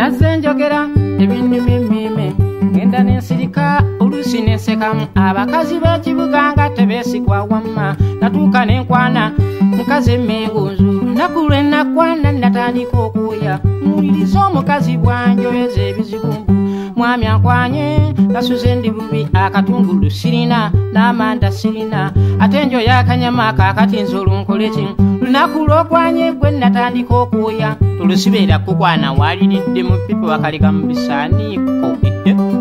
nazze njogera ebinnimimime ngenda nensirika oluusi nensekamu abakazi b'ekibuga nga tebeesigwa wamma natuuka nenkwana mukazi emmengo nzulu lunaku lwe nakwana natandika okuya muwuliriza omukazi bwanjoyeza ebizibumbu mwami ankwanye nasuze ndi bubi akatungulu sirina n'amanda sirina ate njo yakanyama kakati nze olunkoleki lunaku lwokwanye gwe natandika okuya tulusibeera kukwana waliridde mu pipa wakaleka mu bisaaniiko